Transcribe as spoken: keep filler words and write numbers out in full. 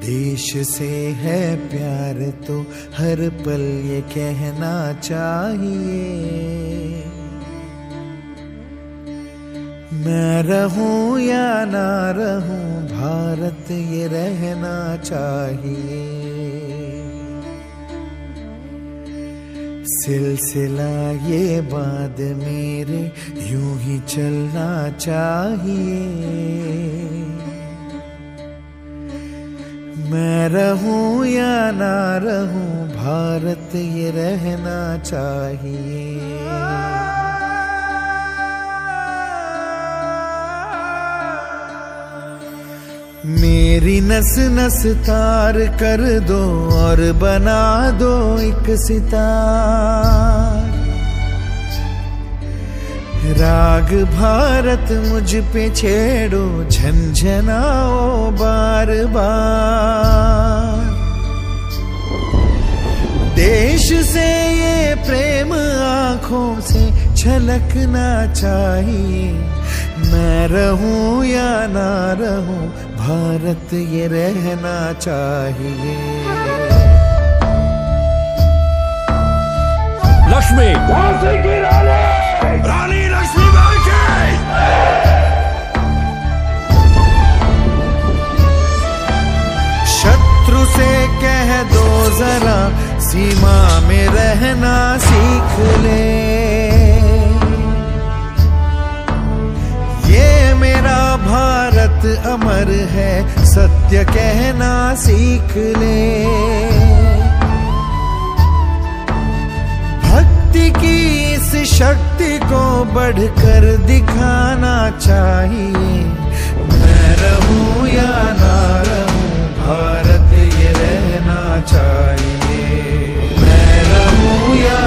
देश से है प्यार तो हर पल ये कहना चाहिए, मैं रहूं या ना रहूं भारत ये रहना चाहिए। सिलसिला ये बाद मेरे यूं ही चलना चाहिए, मैं रहूं या ना रहूं भारत ये रहना चाहिए। मेरी नस नस तार कर दो और बना दो एक सितार, राग भारत मुझ पे छेड़ो झंझनाओ बार बार। देश से ये प्रेम आंखों से छलकना चाहिए, मैं रहूं या ना रहूं भारत ये रहना चाहिए। लक्ष्मी झांसी की रानी, रानी लक्ष्मीबाई की। शत्रु से कह दो जरा सीमा में रहना सीख ले, ये मेरा भारत अमर है सत्य कहना सीख ले। भक्ति की इस शक्ति को बढ़कर दिखाना चाहिए, मैं रहूं या ना रहूं भारत ये रहना चाहिए, मैं रहूं या